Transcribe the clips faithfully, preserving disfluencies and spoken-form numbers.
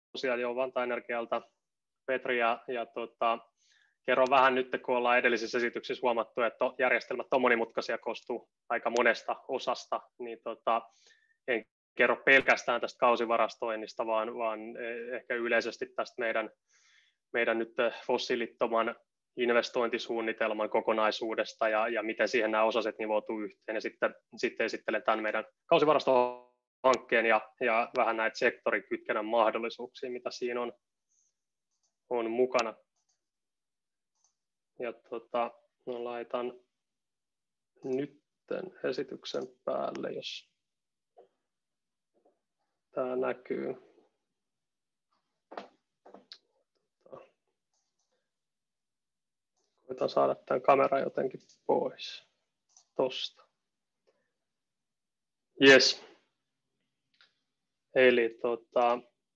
tosiaan jo Vantaa Energialta, Petri, ja, ja tota, kerron vähän nyt, kun ollaan edellisissä esityksissä huomattu, että järjestelmät on monimutkaisia, koostuu aika monesta osasta, niin tota, en kerro pelkästään tästä kausivarastoinnista, vaan, vaan ehkä yleisesti tästä meidän, meidän nyt fossiilittoman investointisuunnitelman kokonaisuudesta ja, ja miten siihen nämä osaset nivoutuu yhteen. Ja sitten, sitten esittelen tämän meidän kausivarastohankkeen ja, ja vähän näitä sektorikytkennän mahdollisuuksia, mitä siinä on, on mukana. Ja tota, no laitan nyt esityksen päälle, jos tämä näkyy. Koitan saada tämän kameran jotenkin pois tuosta. Yes. Eli tota,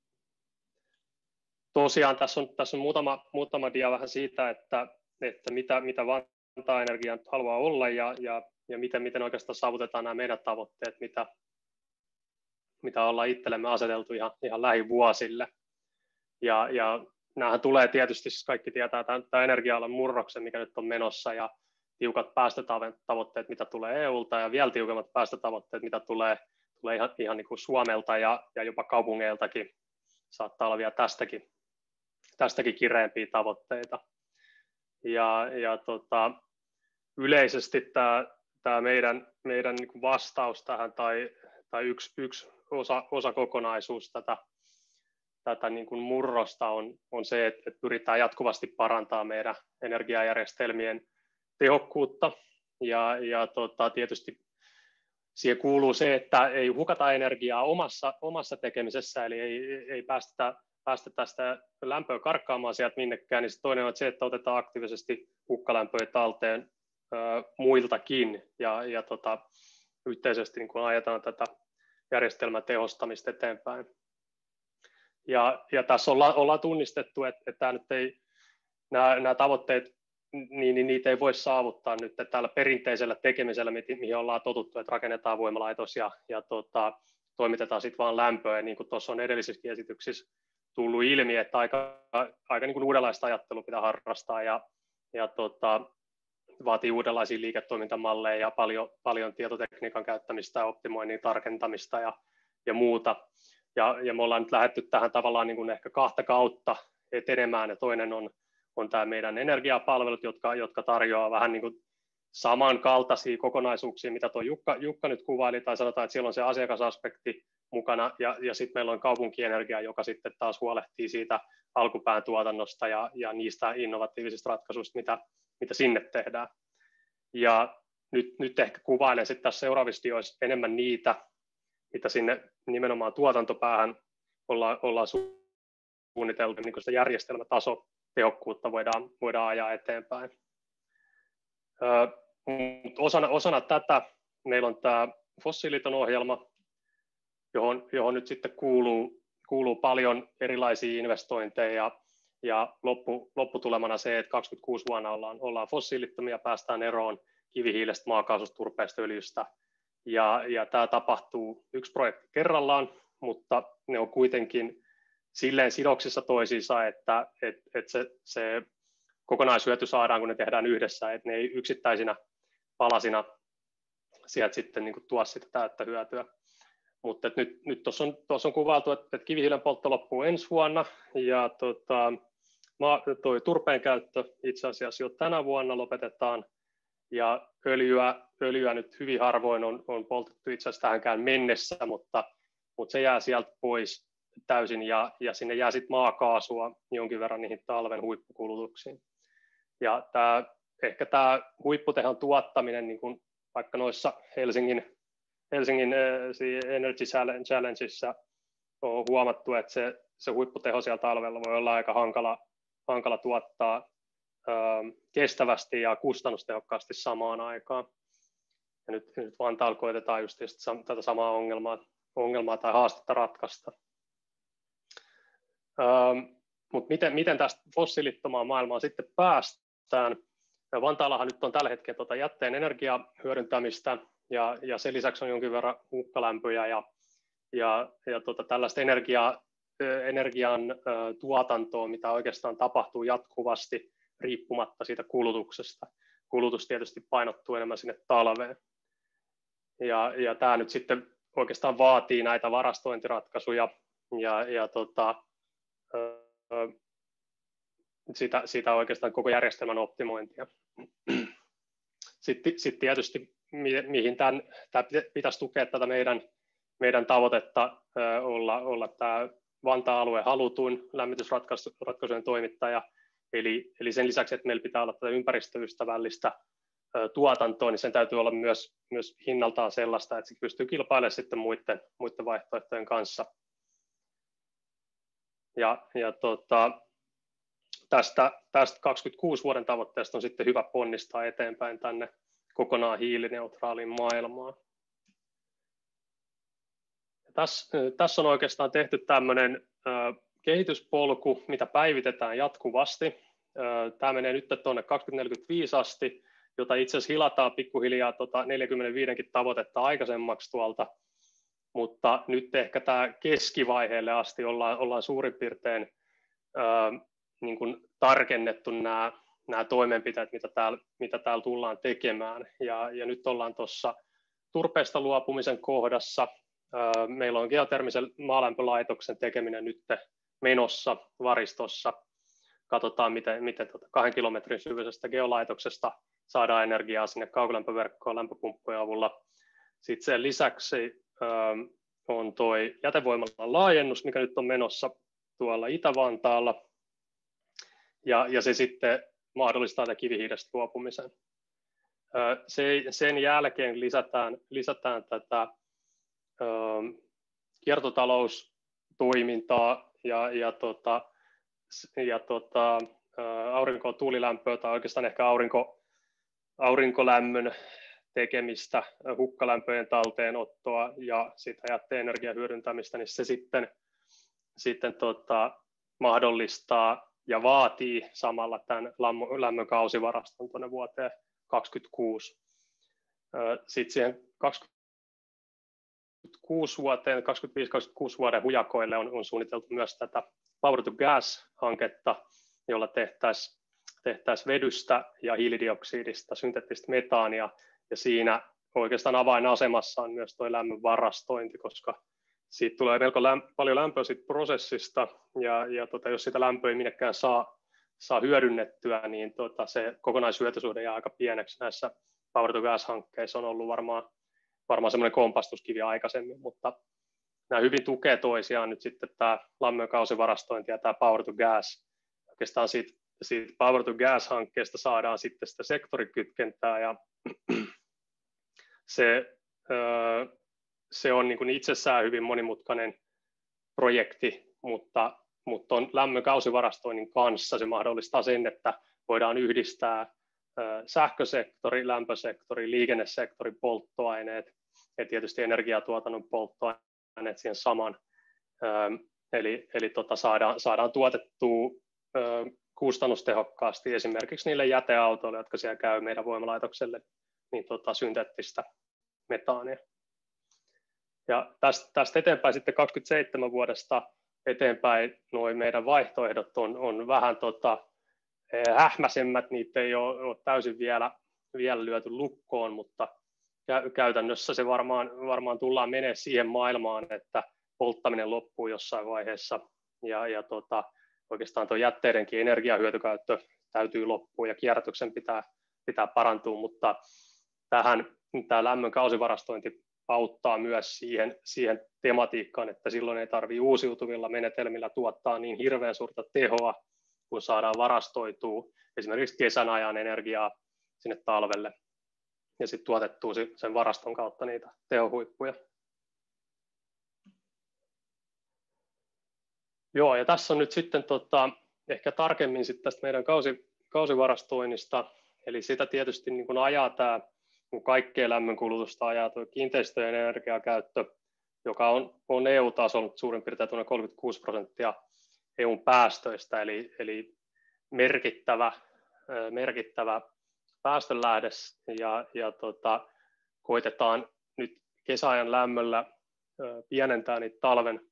tosiaan tässä on, tässä on muutama, muutama dia vähän siitä, että, että mitä, mitä Vantaa Energia haluaa olla ja, ja, ja miten, miten oikeastaan saavutetaan nämä meidän tavoitteet, mitä, mitä ollaan itsellemme aseteltu ihan, ihan lähivuosille. Ja, ja nämähän tulee tietysti, siis kaikki tietää tämän, tämän energia-alan murroksen, mikä nyt on menossa, ja tiukat päästötavoitteet, mitä tulee E U:lta, ja vielä tiukemmat päästötavoitteet, mitä tulee, tulee ihan, ihan niin kuin Suomelta ja, ja jopa kaupungeiltakin. Saattaa olla vielä tästäkin, tästäkin kireempiä tavoitteita. Ja, ja tota, yleisesti tämä, tämä meidän, meidän niin kuin vastaus tähän, tai, tai yksi, yksi osa, osakokonaisuus tätä, tätä niin kuin murrosta on, on se, että, että pyritään jatkuvasti parantamaan meidän energiajärjestelmien tehokkuutta. Ja, ja tota, tietysti siihen kuuluu se, että ei hukata energiaa omassa, omassa tekemisessä, eli ei, ei päästetä, päästetä sitä lämpöä karkkaamaan sieltä minnekään. Niin toinen on se, että otetaan aktiivisesti hukkalämpöä talteen ö, muiltakin, ja, ja tota, yhteisesti niin kun ajetaan tätä järjestelmän tehostamista eteenpäin. Ja, ja tässä ollaan, ollaan tunnistettu, että, että nyt ei, nämä, nämä tavoitteet, niin, niin niitä ei voi saavuttaa nyt tällä perinteisellä tekemisellä, mihin ollaan totuttu, että rakennetaan voimalaitos ja, ja tota, toimitetaan sitten vaan lämpöä. Ja niin kuin tuossa on edellisissäkin esityksissä tullut ilmi, että aika, aika niin kuin uudenlaista ajattelua pitää harrastaa ja, ja tota, vaatii uudenlaisia liiketoimintamalleja ja paljon, paljon tietotekniikan käyttämistä ja optimoinnin tarkentamista ja, ja muuta. Ja, ja me ollaan nyt lähdetty tähän tavallaan niin kuin ehkä kahta kautta etenemään, ja toinen on, on tämä meidän energiapalvelut, jotka, jotka tarjoaa vähän niin kuin samankaltaisia kokonaisuuksia, mitä tuo Jukka, Jukka nyt kuvaili, tai sanotaan, että siellä on se asiakasaspekti mukana, ja, ja sitten meillä on kaupunkienergia, joka sitten taas huolehtii siitä alkupään tuotannosta ja, ja niistä innovatiivisista ratkaisuista, mitä, mitä sinne tehdään. Ja nyt, nyt ehkä kuvailen sitten tässä seuraavissa dioissa enemmän niitä, mitä sinne nimenomaan tuotantopäähän ollaan, ollaan suunniteltu, niin kuin sitä järjestelmätaso tehokkuutta voidaan, voidaan ajaa eteenpäin. Ö, osana, osana tätä meillä on tämä fossiiliton ohjelma, johon, johon nyt sitten kuuluu, kuuluu paljon erilaisia investointeja, ja loppu, lopputulemana se, että kaksikymmentäkuusi vuonna ollaan, ollaan fossiilittomia, päästään eroon kivihiilestä, maakaasusta, turpeesta, öljystä. Ja, ja tämä tapahtuu yksi projekti kerrallaan, mutta ne on kuitenkin silleen sidoksissa toisiinsa, että et, et se, se kokonaishyöty saadaan, kun ne tehdään yhdessä, että ne ei yksittäisinä palasina sieltä sitten niin kuin tuo sitä täyttä hyötyä. Mutta nyt, nyt tuossa on, on kuvailtu, että, että kivihiilen poltto loppuu ensi vuonna, ja tota, toi turpeen käyttö itse asiassa jo tänä vuonna lopetetaan, ja öljyä, öljyä nyt hyvin harvoin on, on poltettu itse asiassa tähänkään mennessä, mutta, mutta se jää sieltä pois täysin, ja, ja sinne jää sitten maakaasua jonkin verran niihin talven huippukulutuksiin. Ja tää, ehkä tämä huipputehan tuottaminen, niin kuin vaikka noissa Helsingin, Helsingin Energy Challengeissa on huomattu, että se, se huipputeho siellä talvella voi olla aika hankala, hankala tuottaa kestävästi ja kustannustehokkaasti samaan aikaan. Ja nyt, nyt Vantaalla koetetaan just tätä samaa ongelmaa, ongelmaa tai haastetta ratkaista. Ähm, Mutta miten, miten tästä fossiilittomaan maailmaan sitten päästään? Ja Vantaallahan nyt on tällä hetkellä tuota jätteen energiahyödyntämistä, ja, ja sen lisäksi on jonkin verran hukkalämpöjä ja, ja, ja tuota tällaista energiaa energian tuotantoa, mitä oikeastaan tapahtuu jatkuvasti riippumatta siitä kulutuksesta. Kulutus tietysti painottuu enemmän sinne talveen. Ja, ja tämä nyt sitten oikeastaan vaatii näitä varastointiratkaisuja ja, ja tota, sitä, sitä oikeastaan koko järjestelmän optimointia. Sitten, sitten tietysti, mihin tämän, tämä pitäisi tukea tätä meidän, meidän tavoitetta olla, olla tämä Vantaan alueen halutuin lämmitysratkaisujen toimittaja. Eli, eli sen lisäksi, että meillä pitää olla tätä ympäristöystävällistä tuotantoa, niin sen täytyy olla myös, myös hinnaltaan sellaista, että se pystyy kilpailemaan sitten muiden, muiden vaihtoehtojen kanssa. Ja, ja tota, tästä, tästä kaksikymmentäkuusi vuoden tavoitteesta on sitten hyvä ponnistaa eteenpäin tänne kokonaan hiilineutraaliin maailmaan. Ja tässä, tässä on oikeastaan tehty tämmöinen äh, kehityspolku, mitä päivitetään jatkuvasti. Äh, tämä menee nyt tuonne kaksituhattaneljäkymmentäviisi asti, jota itse asiassa hilataan pikkuhiljaa tota neljäkymmentäviisi tavoitetta aikaisemmaksi tuolta, mutta nyt ehkä tämä keskivaiheelle asti ollaan, ollaan suurin piirtein ää, niin kuin tarkennettu nämä, nämä toimenpiteet, mitä täällä, mitä täällä tullaan tekemään. Ja, ja nyt ollaan tuossa turpeesta luopumisen kohdassa. Ää, meillä on geotermisen maalämpölaitoksen tekeminen nyt menossa varistossa. Katsotaan, miten, miten tuota kahden kilometrin syvyisestä geolaitoksesta saadaan energiaa sinne kaukolämpöverkkoon lämpöpumppujen avulla. Sitten sen lisäksi on tuo jätevoimalan laajennus, mikä nyt on menossa tuolla Itä-Vantaalla, ja, ja se sitten mahdollistaa tätä kivihiilestä luopumisen. Se, sen jälkeen lisätään, lisätään tätä ö, kiertotaloustoimintaa ja, ja, tota, ja tota, aurinko- ja tuulilämpöä tai oikeastaan ehkä aurinko, aurinkolämmön tekemistä, hukkalämpöjen talteenottoa ja sitä jätteen energian hyödyntämistä, niin se sitten, sitten tota, mahdollistaa ja vaatii samalla tämän lämmön kausivaraston tuonne vuoteen kaksikymmentäkuusi. Sitten siihen kaksikymmentäkuusi vuoteen, kaksikymmentäviisi kaksikymmentäkuusi vuoden hujakoille on, on suunniteltu myös tätä Power to Gas-hanketta, jolla tehtäisiin tehtäisiin vedystä ja hiilidioksidista synteettistä metaania, ja siinä oikeastaan avainasemassa on myös tuo lämmön varastointi, koska siitä tulee melko lämp- paljon lämpöä siitä prosessista, ja, ja tota, jos sitä lämpöä ei minnekään saa, saa hyödynnettyä, niin tota, se kokonaishyötysuhde jää aika pieneksi. Näissä Power to Gas-hankkeissa on ollut varmaan, varmaan semmoinen kompastuskivi aikaisemmin, mutta nämä hyvin tukee toisiaan nyt sitten tämä lämmön kausivarastointi ja tämä Power to Gas. Oikeastaan siitä Siitä Power to Gas-hankkeesta saadaan sitten sitä sektorikytkentää, ja se, se on niin kuin itsessään hyvin monimutkainen projekti, mutta, mutta on lämmön kausivarastoinnin kanssa se mahdollistaa sen, että voidaan yhdistää sähkösektori, lämpösektori, liikennesektori, polttoaineet ja tietysti energiatuotannon polttoaineet siihen saman. Eli, eli tota saadaan, saadaan tuotettua kustannustehokkaasti esimerkiksi niille jäteautoille, jotka siellä käy meidän voimalaitokselle, niin tota, synteettistä metaania. Ja tästä, tästä eteenpäin sitten kaksikymmentäseitsemän vuodesta eteenpäin nuo meidän vaihtoehdot on, on vähän tota, hähmäsemmät, niitä ei ole, ole täysin vielä, vielä lyöty lukkoon, mutta käytännössä se varmaan, varmaan tullaan menemään siihen maailmaan, että polttaminen loppuu jossain vaiheessa, ja, ja tota, oikeastaan tuo jätteidenkin energiahyötykäyttö täytyy loppua ja kierrätyksen pitää, pitää parantua, mutta tähän tämä lämmön kausivarastointi auttaa myös siihen, siihen tematiikkaan, että silloin ei tarvitse uusiutuvilla menetelmillä tuottaa niin hirveän suurta tehoa, kun saadaan varastoitua esimerkiksi kesän ajan energiaa sinne talvelle ja sitten tuotettua sen varaston kautta niitä tehohuippuja. Joo, ja tässä on nyt sitten tota, ehkä tarkemmin sitten tästä meidän kausi, kausivarastoinnista, eli sitä tietysti niin kun ajaa tämä, kun kaikkea lämmönkulutusta ajaa tuo kiinteistöjen energiakäyttö, joka on, on E U-tasolla suurin piirtein tuonne kolmekymmentäkuusi prosenttia E U:n päästöistä, eli, eli merkittävä, merkittävä päästönlähde, ja, ja tota, koitetaan nyt kesäajan lämmöllä pienentää niitä talven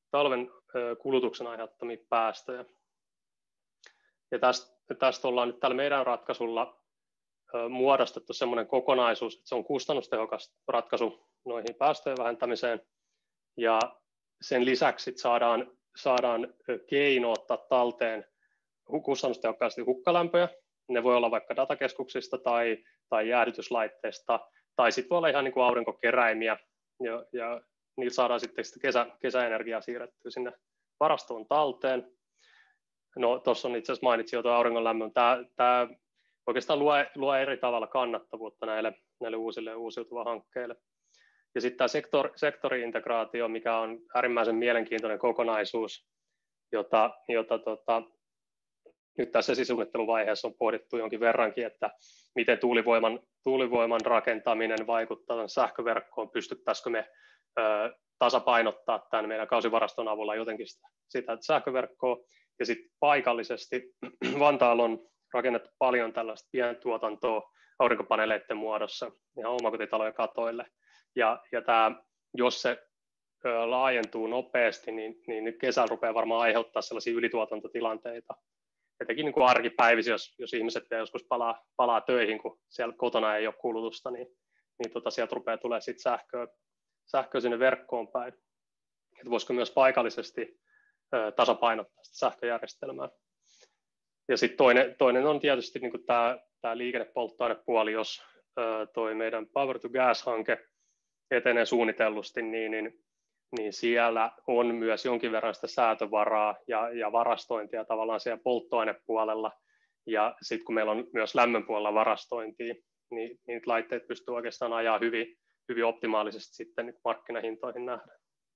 talven kulutuksen aiheuttamia päästöjä. Ja tästä, tästä ollaan nyt tällä meidän ratkaisulla muodostettu sellainen kokonaisuus, että se on kustannustehokas ratkaisu noihin päästöjen vähentämiseen, ja sen lisäksi saadaan, saadaan keino ottaa talteen kustannustehokkaasti hukkalämpöjä. Ne voi olla vaikka datakeskuksista tai, tai jäähdytyslaitteista, tai sitten voi olla ihan niin kuin aurinkokeräimiä, ja, ja niillä saadaan sitten sitä kesä, kesäenergiaa siirrettyä sinne varastoon talteen. No tuossa on itse asiassa mainitsin jo tuo auringonlämmön. Tämä, tämä oikeastaan luo, luo eri tavalla kannattavuutta näille, näille uusille uusiutuville hankkeille. Ja sitten tämä sektor, sektori-integraatio, mikä on äärimmäisen mielenkiintoinen kokonaisuus, jota, jota tota, nyt tässä esisuunnitteluvaiheessa on pohdittu jonkin verrankin, että miten tuulivoiman, tuulivoiman rakentaminen vaikuttaa sähköverkkoon, pystyttäisikö me ö, tasapainottaa tämän meidän kausivaraston avulla jotenkin sitä, sitä sähköverkkoa. Ja sitten paikallisesti Vantaalla on rakennettu paljon tällaista pientuotantoa aurinkopaneeleiden muodossa ihan omakotitalojen katoille. Ja, ja tämä, jos se ö, laajentuu nopeasti, niin, niin kesällä rupeaa varmaan aiheuttaa sellaisia ylituotantotilanteita. Etenkin niin kuin arkipäivissä, jos, jos ihmiset vielä joskus palaa, palaa töihin, kun siellä kotona ei ole kulutusta, niin, niin tota, sieltä rupeaa tulemaan sit sähköä, sähköä sinne verkkoon päin. Et voisiko myös paikallisesti ö, tasapainottaa sitä sähköjärjestelmää. Ja sitten toinen, toinen on tietysti niin tämä, tämä liikennepolttoainepuoli, jos ö, toi meidän Power to Gas-hanke etenee suunnitellusti, niin, niin, niin siellä on myös jonkin verran sitä säätövaraa ja, ja varastointia tavallaan siellä polttoainepuolella. Ja sitten kun meillä on myös lämmön puolella varastointia, niin niitä laitteet pystyy oikeastaan ajaa hyvin, hyvin optimaalisesti sitten markkinahintoihin nähden.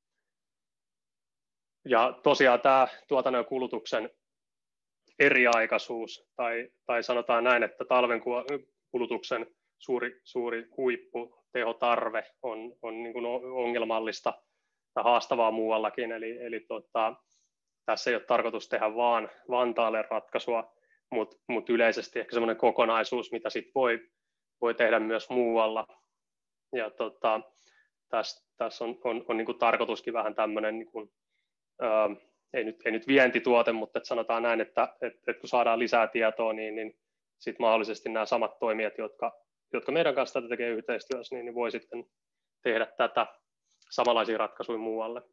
Ja tosiaan tämä tuotannon ja kulutuksen eriaikaisuus, tai, tai sanotaan näin, että talven kulutuksen suuri, suuri huippu, tehotarve on, on niin kuin ongelmallista tai haastavaa muuallakin, eli, eli tota, tässä ei ole tarkoitus tehdä vaan Vantaalle ratkaisua, mutta mut yleisesti ehkä semmoinen kokonaisuus, mitä sit voi, voi tehdä myös muualla. Ja tota, tässä täs on, on, on niin kuin tarkoituskin vähän tämmöinen, niin kuin, ää, ei, nyt, ei nyt vientituote, mutta et sanotaan näin, että et, et kun saadaan lisää tietoa, niin, niin sit mahdollisesti nämä samat toimijat, jotka, jotka meidän kanssa tätä tekee yhteistyössä, niin, niin voi sitten tehdä tätä samanlaisia ratkaisuja muualle.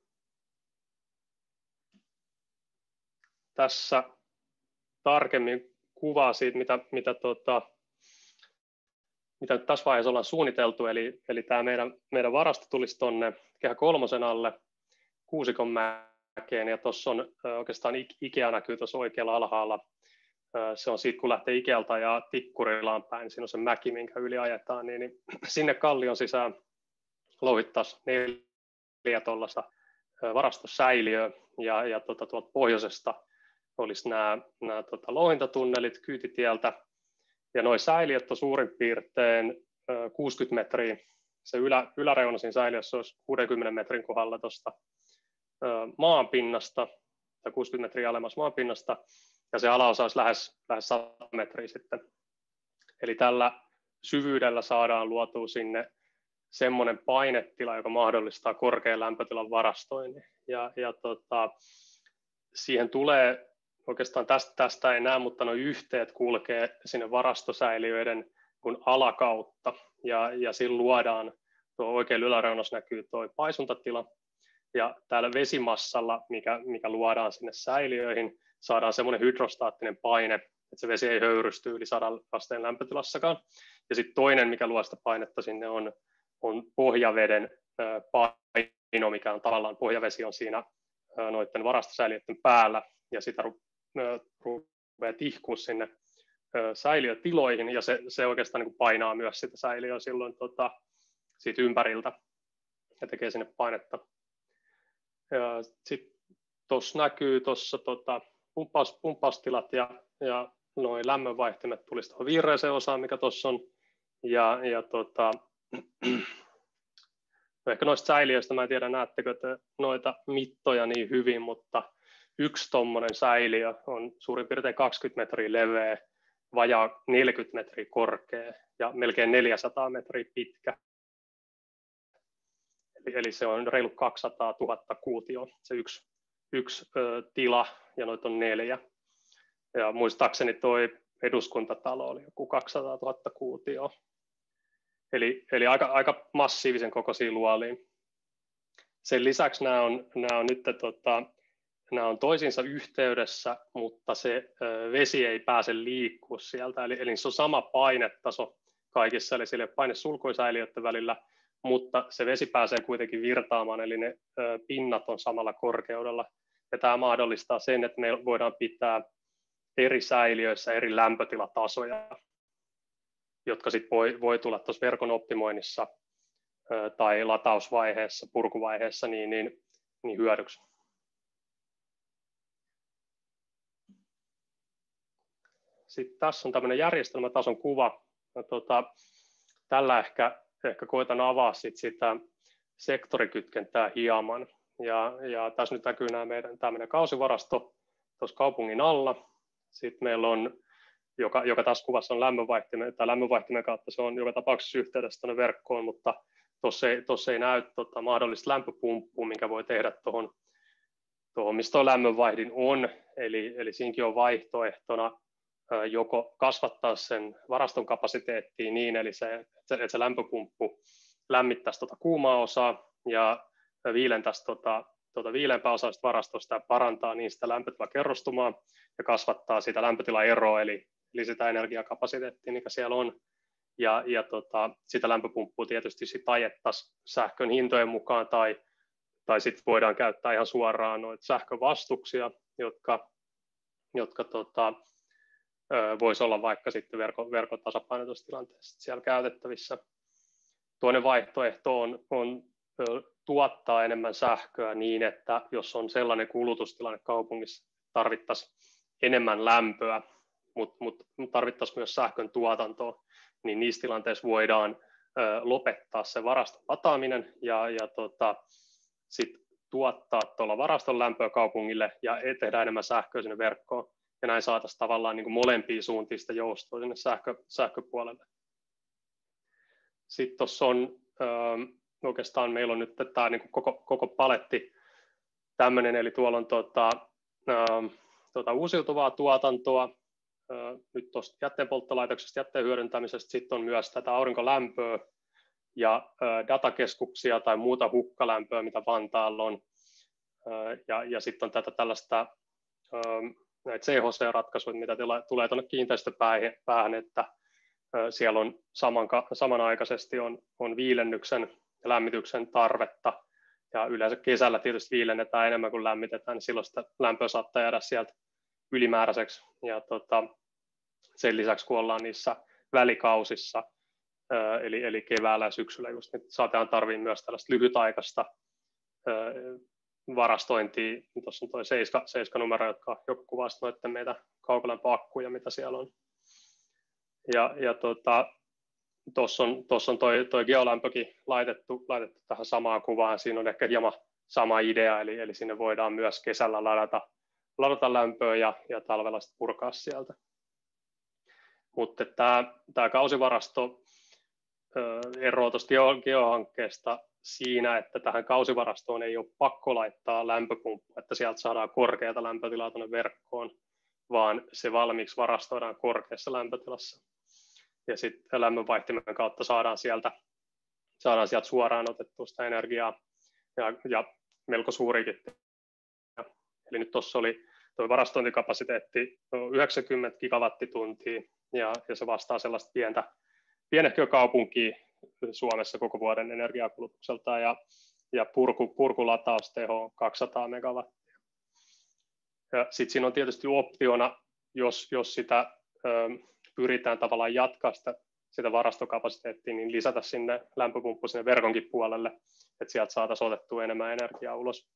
Tässä tarkemmin kuvaa siitä, mitä, mitä, tota, mitä nyt tässä vaiheessa ollaan suunniteltu. Eli, eli tämä meidän, meidän varasto tulisi tuonne Kehä kolmosen alle Kuusikonmäkeen, ja tuossa on oikeastaan Ikea näkyy tuossa oikealla alhaalla. Se on siitä, kun lähtee Ikealta ja Tikkurilaan päin, siinä on se mäki, minkä yli ajetaan, niin, niin sinne kallion sisään louhittaisiin neljä tuollaista varastosäiliöä, ja, ja tuota, tuolta pohjoisesta olisi nämä, nämä tuota, louhintatunnelit kyytitieltä, ja nuo säiliöt on suurin piirtein kuusikymmentä metriä. Se ylä, yläreuna siinä säiliössä olisi kuudenkymmenen metrin kohdalla tuosta maanpinnasta, tai kuusikymmentä metriä alemmas maanpinnasta, ja se alaosa olisi lähes, lähes sata metriä sitten. Eli tällä syvyydellä saadaan luotua sinne semmoinen painetila, joka mahdollistaa korkean lämpötilan varastoinnin. Ja, ja tota, siihen tulee, oikeastaan tästä, tästä ei näe, mutta nuo yhteet kulkee sinne varastosäiliöiden kun alakautta. Ja, ja sillä luodaan, tuo oikein yläreunassa näkyy tuo paisuntatila. Ja täällä vesimassalla, mikä, mikä luodaan sinne säiliöihin, saadaan semmoinen hydrostaattinen paine, että se vesi ei höyrysty yli sadan asteen lämpötilassakaan. Ja sitten toinen, mikä luo sitä painetta sinne, on on pohjaveden paino, mikä on tavallaan, pohjavesi on siinä noiden varastosäiliöiden päällä, ja sitä rupeaa tihkua sinne säiliötiloihin, ja se, se oikeastaan niin kuin painaa myös sitä säiliöä silloin tota, siitä ympäriltä, ja tekee sinne painetta. Sitten tuossa näkyy tuossa tota, pumppaus, pumppaustilat, ja, ja noin lämmönvaihtimet tulisi tuohon vihreäseen osaan, mikä tuossa on, ja, ja tota, no ehkä noista säiliöistä, mä en tiedä näettekö te noita mittoja niin hyvin, mutta yksi tuommoinen säiliö on suurin piirtein kaksikymmentä metriä leveä, vajaa neljäkymmentä metriä korkea ja melkein neljäsataa metriä pitkä. Eli, eli se on reilu kaksisataatuhatta kuutioa se yksi, yksi ö, tila ja noita on neljä. Ja muistaakseni toi eduskuntatalo oli joku kaksisataatuhatta kuutioa. Eli, eli aika, aika massiivisen kokoisia luoliin. Sen lisäksi nämä on, nämä on nyt tota, nämä on toisiinsa yhteydessä, mutta se ö, vesi ei pääse liikkua sieltä. Eli, eli se on sama painetaso kaikissa, eli sillä ei ole painesulkuisäiliöiden välillä, mutta se vesi pääsee kuitenkin virtaamaan, eli ne ö, pinnat on samalla korkeudella. Ja tämä mahdollistaa sen, että me voidaan pitää eri säiliöissä eri lämpötilatasoja, jotka sitten voi, voi tulla tuossa verkon optimoinnissa ö, tai latausvaiheessa, purkuvaiheessa niin, niin, niin hyödyksi. Sitten tässä on tämmöinen järjestelmätason kuva. Ja tuota, tällä ehkä, ehkä koitan avaa sit sitä sektorikytkentää hieman. Ja, ja tässä nyt näkyy nämä meidän, tämä meidän kausivarasto tuossa kaupungin alla. Sitten meillä on, joka, joka tässä kuvassa on lämmönvaihtimen, tai lämmönvaihtimen kautta se on joka tapauksessa yhteydessä tuonne verkkoon, mutta tuossa ei, tuossa ei näy tota, mahdollista lämpöpumppua, minkä voi tehdä tuohon, tuohon missä tuo lämmönvaihdin on. Eli, eli siinäkin on vaihtoehtona joko kasvattaa sen varaston kapasiteettia niin, eli se, että se lämpöpumppu lämmittäisi tuota kuumaa osaa ja viilentäisi tuota, tuota viileämpää osaa varastosta ja parantaa niin sitä lämpötilakerrostumaa ja kasvattaa sitä lämpötilaeroa, eli, eli sitä energiakapasiteettia, mikä siellä on. Ja, ja tota, sitä lämpöpumppua tietysti sit ajettaisiin sähkön hintojen mukaan tai, tai sitten voidaan käyttää ihan suoraan noita sähkövastuksia, jotka, jotka tota, voisi olla vaikka sitten verkon, verkon tasapainotustilanteessa siellä käytettävissä. Toinen vaihtoehto on, on tuottaa enemmän sähköä niin, että jos on sellainen kulutustilanne kaupungissa, tarvittaisiin enemmän lämpöä, mutta mut tarvittaisiin myös sähkön tuotantoa, niin niissä tilanteissa voidaan ö, lopettaa se varaston lataaminen ja, ja tota, sit tuottaa tuolla varaston lämpöä kaupungille ja tehdä enemmän sähköä sinne verkkoon. Ja näin saataisiin tavallaan niin kuin molempia suuntiin sitä joustoa sinne sähkö, sähköpuolelle. Sitten tuossa on ähm, oikeastaan meillä on nyt tämä niin kuin koko, koko paletti tämmöinen, eli tuolla on tuota, ähm, tuota uusiutuvaa tuotantoa, äh, nyt tuosta jätteenpolttolaitoksesta, jätteen hyödyntämisestä, sitten on myös tätä aurinkolämpöä ja äh, datakeskuksia tai muuta hukkalämpöä, mitä Vantaalla on, äh, ja, ja sitten on tätä tällaista ähm, näitä C H C-ratkaisuja, mitä tulee tuonne kiinteistöpäähän, että siellä on saman, samanaikaisesti on, on viilennyksen ja lämmityksen tarvetta, ja yleensä kesällä tietysti viilennetään enemmän kuin lämmitetään, niin silloin sitä lämpöä saattaa jäädä sieltä ylimääräiseksi, ja tota, sen lisäksi kun ollaan niissä välikausissa, eli, eli keväällä ja syksyllä, just, niin saatetaan tarvitse myös tällaista lyhytaikaista varastointia. Tuossa on tuo seitsemän numero, jotka joku kuvasi noiden meitä kaukolämpöakkuja, mitä siellä on. Ja, ja tuossa tota, on, tossa on toi, toi geolämpökin laitettu, laitettu tähän samaan kuvaan. Siinä on ehkä hieman sama idea, eli, eli sinne voidaan myös kesällä ladata, ladata lämpöä ja, ja talvella sitten purkaa sieltä. Mutta tämä, tämä kausivarasto eroaa tuosta geo, geohankkeesta siinä, että tähän kausivarastoon ei ole pakko laittaa lämpöpumppu, että sieltä saadaan korkeata lämpötilaa tuonne verkkoon, vaan se valmiiksi varastoidaan korkeassa lämpötilassa. Ja sitten lämmönvaihtimen kautta saadaan sieltä, saadaan sieltä suoraan otettua sitä energiaa ja, ja melko suurikin. Eli nyt tuossa oli tuo varastointikapasiteetti yhdeksänkymmentä gigawattituntia ja, ja se vastaa sellaista pientä, pienehköä kaupunkia Suomessa koko vuoden energiakulutukselta ja, ja purku, purkulatausteho on kaksisataa megawattia. Ja sitten siinä on tietysti optiona, jos, jos sitä ö, pyritään tavallaan jatkaa sitä, sitä varastokapasiteettia, niin lisätä sinne lämpöpumppu sinne verkonkin puolelle, että sieltä saataisiin otettua enemmän energiaa ulos.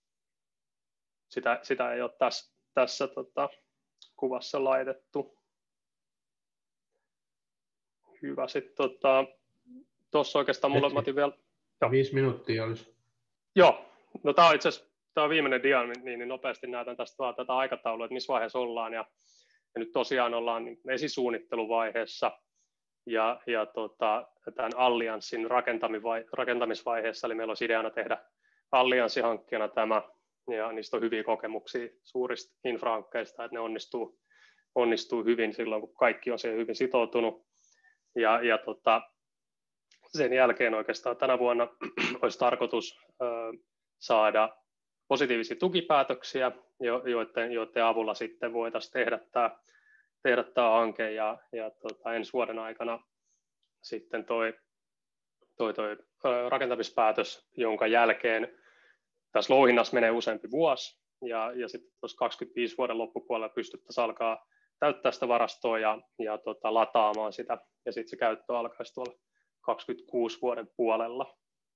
Sitä, sitä ei ole tässä, tässä tota, kuvassa laitettu. Hyvä. Sitten tota, tuossa oikeastaan mulla Matti vielä... Jo. Viisi minuuttia olisi. Joo. No tämä on itse asiassa tämä on viimeinen dia, niin, niin nopeasti näytän tästä vaan tätä aikataulua, että missä vaiheessa ollaan. Ja, ja nyt tosiaan ollaan niin esisuunnitteluvaiheessa ja, ja tota, tämän allianssin rakentamisvaiheessa, eli meillä olisi ideana tehdä allianssihankkeena tämä. ja niistä on hyviä kokemuksia suurista infrahankkeista, että ne onnistuu, onnistuu hyvin silloin, kun kaikki on siihen hyvin sitoutunut. Ja, ja tota, sen jälkeen oikeastaan tänä vuonna olisi tarkoitus ö, saada positiivisia tukipäätöksiä, joiden, joiden avulla sitten voitaisiin tehdä tämä, tehdä tämä hanke, ja, ja tota, ensi vuoden aikana sitten toi, toi, toi ö, rakentamispäätös, jonka jälkeen tässä louhinnassa menee useampi vuosi, ja, ja sitten tuossa kaksikymmentäviisi vuoden loppupuolella pystyttäisiin alkaa täyttää sitä varastoa ja, ja tota, lataamaan sitä, ja sitten se käyttö alkaisi tuolla kaksikymmentäkuusi vuoden puolella.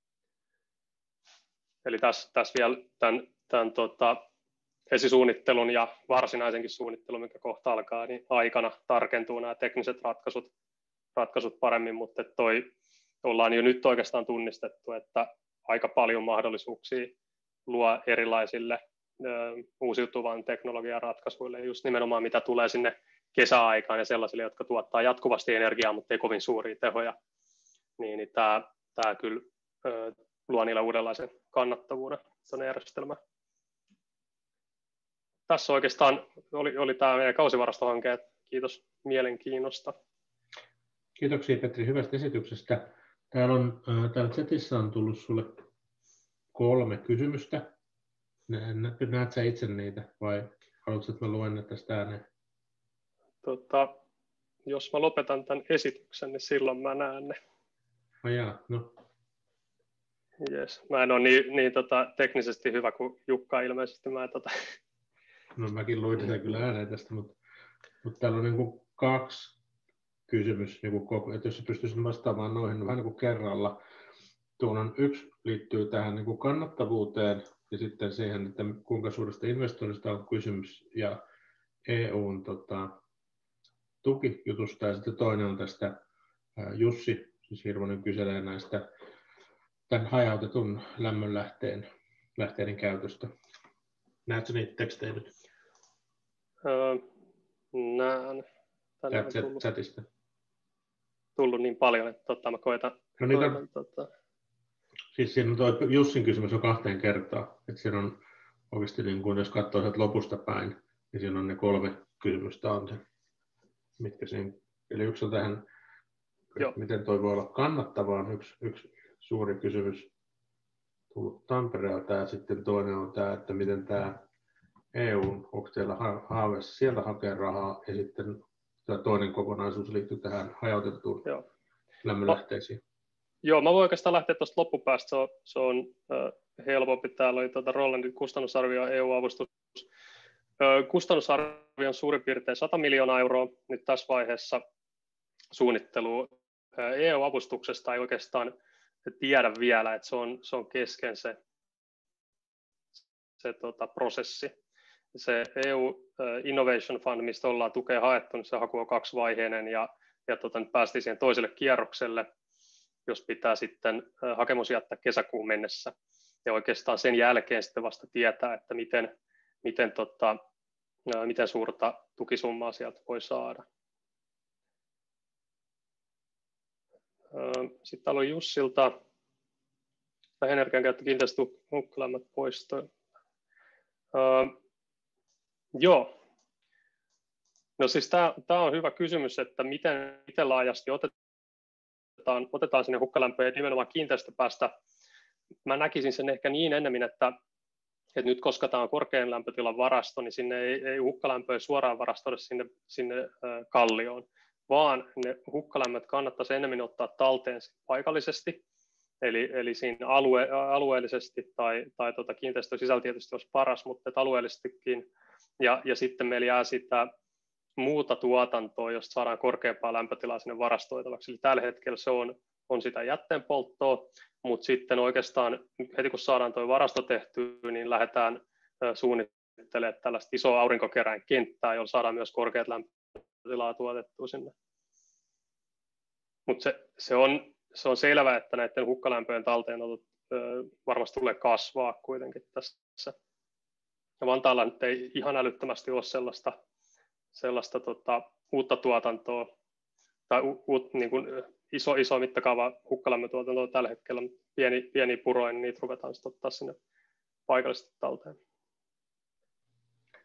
Eli tässä, tässä vielä tämän, tämän tota, esisuunnittelun ja varsinaisenkin suunnittelun, mikä kohta alkaa, niin aikana tarkentuu nämä tekniset ratkaisut, ratkaisut paremmin, mutta toi, ollaan jo nyt oikeastaan tunnistettu, että aika paljon mahdollisuuksia luo erilaisille ö, uusiutuvan teknologian ratkaisuille, just nimenomaan mitä tulee sinne kesäaikaan ja sellaisille, jotka tuottaa jatkuvasti energiaa, mutta ei kovin suuria tehoja, niin, niin tämä, tämä kyllä ö, luo niillä uudenlaisen kannattavuuden tuonne järjestelmään. Tässä oikeastaan oli, oli tämä meidän kausivarastohanke. Kiitos mielenkiinnosta. Kiitoksia Petri hyvästä esityksestä. Täällä, on, äh, täällä chatissa on tullut sinulle kolme kysymystä. Näet sä itse niitä vai haluatko, että mä luen ne tästä ääneen? Tota, jos mä lopetan tämän esityksen, niin silloin mä näen ne. Oh jaa, no. Yes. Mä en ole niin, niin tota, teknisesti hyvä kuin Jukka ilmeisesti. Mä, tota... No mäkin luin sitä kyllä ääneen tästä, mutta, mutta täällä on niin kuin kaksi kysymystä, niin kuin, että jos pystyisin vastaamaan noihin vähän niin kuin kerralla. Tuolla on yksi liittyy tähän niin kuin kannattavuuteen ja sitten siihen, että kuinka suuresta investoinnista on kysymys ja E U:n tota, tukijutusta. Ja sitten toinen on tästä ää, Jussi, siis Hirvonen kyselee näistä tämän hajautetun lämmönlähteen lähteiden käytöstä. Näetkö niitä tekstejä nyt? Öö, näen. Tänne on tullut, chatista. tullut niin paljon, että totta, mä koitan. No niitä, koitan tota... Siis siinä on tuo Jussin kysymys on kahteen kertaan. Että siinä on oikeasti, niin kun jos katsoo sieltä lopusta päin, niin siinä on ne kolme kysymystä on se, mitkä siinä. Eli yksi on tähän, miten toi voi olla kannattavaa, on yksi, yksi suuri kysymys tullut Tampereelta, ja sitten toinen on tämä, että miten tämä E U, onko teillä haaveessa sieltä hakea rahaa, ja sitten tämä toinen kokonaisuus liittyy tähän hajautettuun Joo. lämmönlähteisiin. No, joo, mä voin oikeastaan lähteä tuosta loppupäästä, se on, se on äh, helpompi. Täällä oli tuota Rolandin kustannusarvio E U-avustus. Äh, kustannusarvio on suurin piirtein sata miljoonaa euroa nyt tässä vaiheessa suunnittelua. Äh, E U-avustuksesta ei oikeastaan tiedä vielä, että se on, se on kesken se, se tota, prosessi. Se E U Innovation Fund, mistä ollaan tukea haettu, niin se haku on kaksivaiheinen ja, ja tota, nyt päästiin siihen toiselle kierrokselle, jos pitää sitten hakemus jättää kesäkuun mennessä. Ja oikeastaan sen jälkeen sitten vasta tietää, että miten, miten, tota, miten suurta tukisummaa sieltä voi saada. Sitten täällä on Jussilta energiankäyttö kiinteistöhukkalämmöt poisto. Uh, joo. No siis tämä on hyvä kysymys, että miten, miten laajasti otetaan, otetaan sinne hukkalämpöön ja nimenomaan kiinteistöpäästä. Mä näkisin sen ehkä niin ennemmin, että, että nyt koska tämä on korkean lämpötilan varasto, niin sinne ei, ei hukkalämpöä suoraan varastoida sinne, sinne uh, kallioon, vaan ne hukkalämmöt kannattaisi enemmän ottaa talteen paikallisesti. Eli, eli siinä alue, alueellisesti tai, tai tuota kiinteistön sisällä tietysti olisi paras, mutta alueellisestikin. Ja, ja sitten meillä jää sitä muuta tuotantoa, josta saadaan korkeampaa lämpötilaa sinne varastoitavaksi. Eli tällä hetkellä se on, on sitä jätteenpolttoa, mutta sitten oikeastaan heti kun saadaan tuo varasto tehtyä, niin lähdetään suunnittelemaan tällaista isoa aurinkokeräinkenttää, jolla saadaan myös korkeat lämpötilaa tuotettua sinne. Mutta se, se on Se on selvää, että näiden hukkalämpöjen talteenotot varmasti tulee kasvaa kuitenkin tässä. Ja Vantaalla nyt ei ihan älyttömästi ole sellaista, sellaista tota, uutta tuotantoa tai u, u, niin kuin iso, iso mittakaava hukkalämmötuotantoa tällä hetkellä, mutta pieni, pieni puroin, niin niitä ruvetaan sitten ottaa sinne paikallisesti talteen.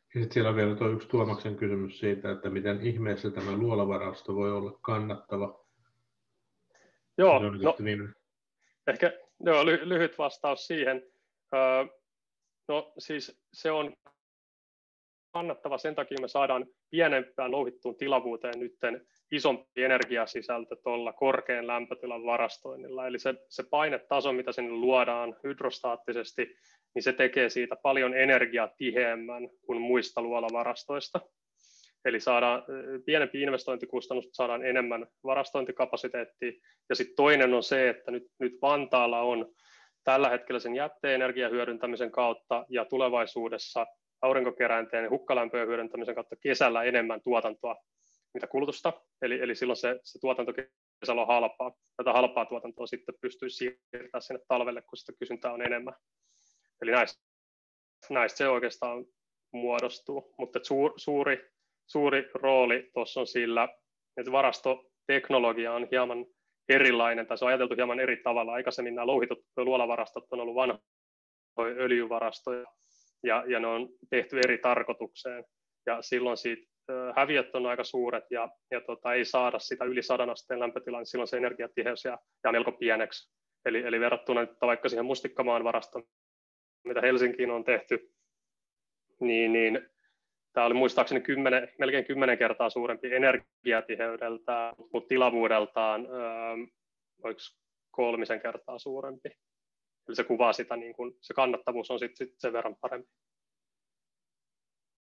Ja sitten siellä on vielä tuo yksi Tuomaksen kysymys siitä, että miten ihmeessä tämä luolavarasto voi olla kannattava. Joo, no, ehkä joo, ly- lyhyt vastaus siihen. Öö, no siis se on kannattava sen takia, me saadaan pienempään louhittuun tilavuuteen nytten isompi energiasisältö tuolla korkean lämpötilan varastoinnilla. Eli se, se painetaso, mitä sinne luodaan hydrostaattisesti, niin se tekee siitä paljon energiatiheämmän kuin muista luolavarastoista. Eli saadaan pienempi investointikustannus, saadaan enemmän varastointikapasiteettia. Ja sitten toinen on se, että nyt, nyt Vantaalla on tällä hetkellä sen jätteenergian hyödyntämisen kautta ja tulevaisuudessa aurinkokeräinteen ja hukkalämpöjen hyödyntämisen kautta kesällä enemmän tuotantoa, mitä kulutusta. Eli, eli silloin se, se tuotanto kesällä on halpaa. Tätä halpaa tuotantoa sitten pystyy siirtämään sinne talvelle, kun sitä kysyntää on enemmän. Eli näistä, näistä se oikeastaan muodostuu. Mutta suur, suuri, suuri rooli tuossa on sillä, että varastoteknologia on hieman erilainen, tai se on ajateltu hieman eri tavalla. Aikaisemmin nämä louhitut luolavarastot on ollut vanhoja öljyvarastoja, ja, ja ne on tehty eri tarkoitukseen. Ja silloin siitä häviöt on aika suuret, ja, ja tota, ei saada sitä yli sadan asteen lämpötilaa, niin silloin se energiatiheys jää, jää melko pieneksi. Eli, eli verrattuna nyt vaikka siihen Mustikkamaan varastoon, mitä Helsinkiin on tehty, niin, niin tämä oli muistaakseni kymmenen, melkein kymmenen kertaa suurempi energiatiheydeltään, mutta tilavuudeltaan öö, kolmisen kertaa suurempi. Eli se kuvaa sitä, niin kun, se kannattavuus on sitten sit sen verran parempi.